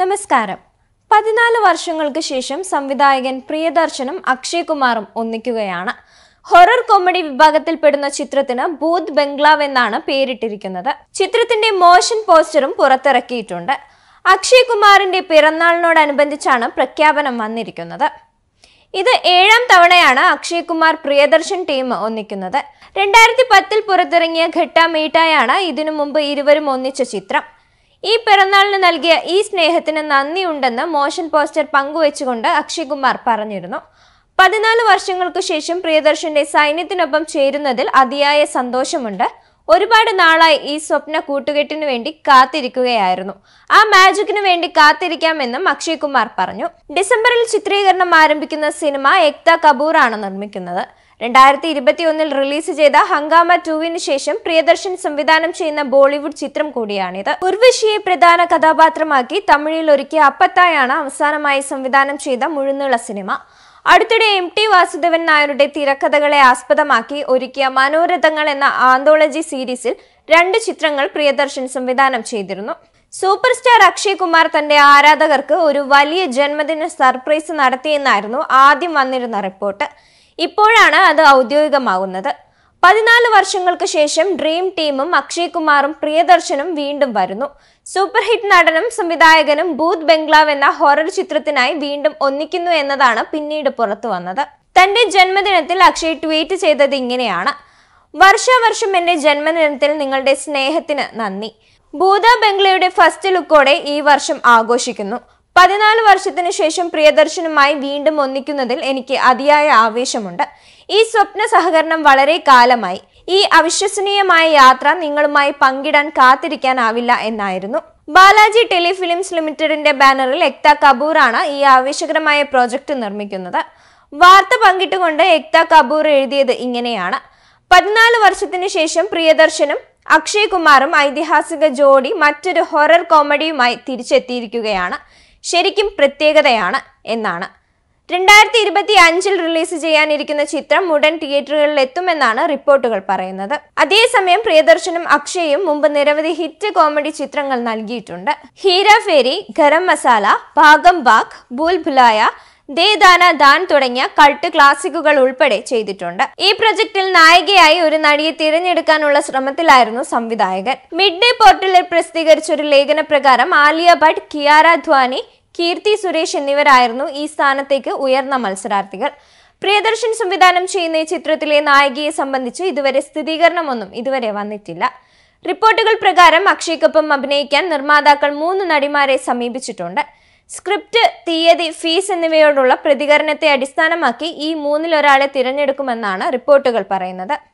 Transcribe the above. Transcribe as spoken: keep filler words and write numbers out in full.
നമസ്കാരം. പതിനാല് വർഷങ്ങൾക്ക് ശേഷം സംവിധായകൻ പ്രിയദർശനും അക്ഷയ് കുമാറും ഒന്നിക്കുകയാണ്. ഹൊറർ കോമഡി വിഭാഗത്തിൽപ്പെടുന്ന ചിത്രത്തിന് ഭൂത് ബംഗ്ലാവ് എന്നാണ് പേരിട്ടിരിക്കുന്നത്. ചിത്രത്തിന്റെ മോഷൻ പോസ്റ്ററും പുറത്തിറക്കിയിട്ടുണ്ട്. അക്ഷയ് കുമാറിന്റെ പിറന്നാളിനോടനുബന്ധിച്ചാണ് പ്രഖ്യാപനം വന്നിരിക്കുന്നത്. ഇത് ഏഴാം തവണയാണ് അക്ഷയ് കുമാർ പ്രിയദർശൻ ടീം ഒന്നിക്കുന്നത്. രണ്ടായിരത്തി പത്തിൽ പുറത്തിറങ്ങിയ ഘട്ട മീട്ടായാണ് ഇതിനു മുമ്പ് ഇരുവരും ഒന്നിച്ച ചിത്രം. ഈ പിറന്നാളിന് നൽകിയ ഈ സ്നേഹത്തിന് നന്ദിയുണ്ടെന്ന് മോഷൻ പോസ്റ്റർ പങ്കുവെച്ചുകൊണ്ട് അക്ഷയ് കുമാർ പറഞ്ഞിരുന്നു. പതിനാല് വർഷങ്ങൾക്ക് ശേഷം പ്രിയദർശന്റെ സൈന്യത്തിനൊപ്പം ചേരുന്നതിൽ അതിയായ സന്തോഷമുണ്ട്. ഒരുപാട് നാളായി ഈ സ്വപ്ന കൂട്ടുകെട്ടിനു വേണ്ടി കാത്തിരിക്കുകയായിരുന്നു. ആ മാജിക്കിനു വേണ്ടി കാത്തിരിക്കാമെന്നും അക്ഷയ് കുമാർ പറഞ്ഞു. ഡിസംബറിൽ ചിത്രീകരണം ആരംഭിക്കുന്ന സിനിമ എക്ത കപൂർ ആണ് നിർമ്മിക്കുന്നത്. രണ്ടായിരത്തി ഇരുപത്തി ഒന്നിൽ റിലീസ് ചെയ്ത ഹംഗാമ ടൂവിന് ശേഷം പ്രിയദർശൻ സംവിധാനം ചെയ്യുന്ന ബോളിവുഡ് ചിത്രം കൂടിയാണിത്. ഉർവശിയെ പ്രധാന കഥാപാത്രമാക്കി തമിഴിൽ ഒരുക്കിയ അപ്പത്തായാണ് അവസാനമായി സംവിധാനം ചെയ്ത മുഴുനീള സിനിമ. അടുത്തിടെ എം ടി വാസുദേവൻ നായരുടെ തിരക്കഥകളെ ആസ്പദമാക്കി ഒരുക്കിയ മനോരഥങ്ങൾ എന്ന ആന്തോളജി സീരീസിൽ രണ്ട് ചിത്രങ്ങൾ പ്രിയദർശൻ സംവിധാനം ചെയ്തിരുന്നു. സൂപ്പർ സ്റ്റാർ അക്ഷയ് കുമാർ തന്റെ ആരാധകർക്ക് ഒരു വലിയ ജന്മദിന സർപ്രൈസ് നടത്തിയെന്നായിരുന്നു ആദ്യം വന്നിരുന്ന റിപ്പോർട്ട്. ഇപ്പോഴാണ് അത് ഔദ്യോഗികമാകുന്നത്. പതിനാല് വർഷങ്ങൾക്ക് ശേഷം ഡ്രീം ടീമും അക്ഷയ് കുമാറും പ്രിയദർശനും വീണ്ടും വരുന്നു. സൂപ്പർ ഹിറ്റ് നടനും സംവിധായകനും ഭൂത് ബംഗ്ലാവ് എന്ന ഹൊറർ ചിത്രത്തിനായി വീണ്ടും ഒന്നിക്കുന്നു എന്നതാണ് പിന്നീട് പുറത്തു വന്നത്. തന്റെ ജന്മദിനത്തിൽ അക്ഷയ് ട്വീറ്റ് ചെയ്തത് ഇങ്ങനെയാണ്: വർഷാവർഷം എന്റെ ജന്മദിനത്തിൽ നിങ്ങളുടെ സ്നേഹത്തിന് നന്ദി. ഭൂത ബംഗ്ലയുടെ ഫസ്റ്റ് ലുക്കോടെ ഈ വർഷം ആഘോഷിക്കുന്നു. പതിനാല് വർഷത്തിനു ശേഷം പ്രിയദർശനുമായി വീണ്ടും ഒന്നിക്കുന്നതിൽ എനിക്ക് അതിയായ ആവേശമുണ്ട്. ഈ സ്വപ്ന സഹകരണം വളരെ കാലമായി. ഈ അവിശ്വസനീയമായ യാത്ര നിങ്ങളുമായി പങ്കിടാൻ കാത്തിരിക്കാനാവില്ല എന്നായിരുന്നു. ബാലാജി ടെലിഫിലിംസ് ലിമിറ്റഡിന്റെ ബാനറിൽ എക്ത കപൂർ ആണ് ഈ ആവേശകരമായ പ്രോജക്റ്റ് നിർമ്മിക്കുന്നത്. വാർത്ത പങ്കിട്ടുകൊണ്ട് എക്ത കപൂർ എഴുതിയത് ഇങ്ങനെയാണ്: പതിനാല് വർഷത്തിനു ശേഷം പ്രിയദർശനും അക്ഷയ് കുമാറും ഐതിഹാസിക ജോഡി മറ്റൊരു ഹൊറർ കോമഡിയുമായി തിരിച്ചെത്തിയിരിക്കുകയാണ്. ശരിക്കും പ്രത്യേകതയാണ് എന്നാണ്. രണ്ടായിരത്തി ഇരുപത്തി അഞ്ചിൽ റിലീസ് ചെയ്യാനിരിക്കുന്ന ചിത്രം ഉടൻ തിയേറ്ററുകളിൽ എത്തുമെന്നാണ് റിപ്പോർട്ടുകൾ പറയുന്നത്. അതേസമയം പ്രിയദർശനും അക്ഷയും മുമ്പ് നിരവധി ഹിറ്റ് കോമഡി ചിത്രങ്ങൾ നൽകിയിട്ടുണ്ട്. ഹീര ഫേരി, ഗരം മസാല, ഭാഗം ബാഗ്, ഭൂൽ ഭുലായ, ദേ ദാന ദാൻ തുടങ്ങിയ കൾട്ട് ക്ലാസിക്കുകൾ ഉൾപ്പെടെ ചെയ്തിട്ടുണ്ട്. ഈ പ്രൊജക്ടിൽ നായികയായി ഒരു നടിയെ തിരഞ്ഞെടുക്കാനുള്ള ശ്രമത്തിലായിരുന്നു സംവിധായകൻ. മിഡ് ഡേ പോർട്ടലിൽ പ്രസിദ്ധീകരിച്ച ഒരു ലേഖന പ്രകാരം ആലിയ ഭട്ട്, കിയാര ധ്വാനി, കീർത്തി സുരേഷ് എന്നിവരായിരുന്നു ഈ സ്ഥാനത്തേക്ക് ഉയർന്ന മത്സരാർത്ഥികൾ. പ്രിയദർശൻ സംവിധാനം ചെയ്യുന്ന ഈ ചിത്രത്തിലെ നായികയെ സംബന്ധിച്ച് ഇതുവരെ സ്ഥിരീകരണമൊന്നും ഇതുവരെ വന്നിട്ടില്ല. റിപ്പോർട്ടുകൾ പ്രകാരം അക്ഷയ്ക്കൊപ്പം അഭിനയിക്കാൻ നിർമ്മാതാക്കൾ മൂന്ന് നടിമാരെ സമീപിച്ചിട്ടുണ്ട്. സ്ക്രിപ്റ്റ്, തീയതി, ഫീസ് എന്നിവയോടുള്ള പ്രതികരണത്തെ അടിസ്ഥാനമാക്കി ഈ മൂന്നിലൊരാളെ തിരഞ്ഞെടുക്കുമെന്നാണ് റിപ്പോർട്ടുകൾ പറയുന്നത്.